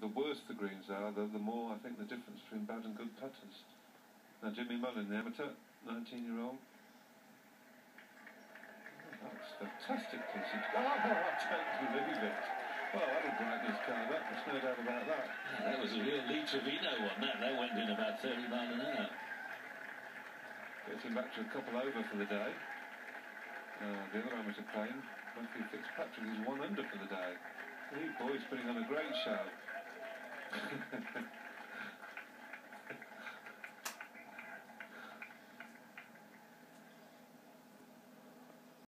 the worse the greens are, the more I think the difference between bad and good putters. Now Jimmy Mullen, the amateur, 19-year-old. Oh, that's fantastic piece. Oh, I totally believe it. Well, that'll brighten his card up, there's no doubt about that. Yeah, that was a real Lee Trevino one, that went in about 30 miles an hour. Gets him back to a couple over for the day. The other amateur playing, Matthew Fitzpatrick, is 1 under for the day. He boy's putting on a great show.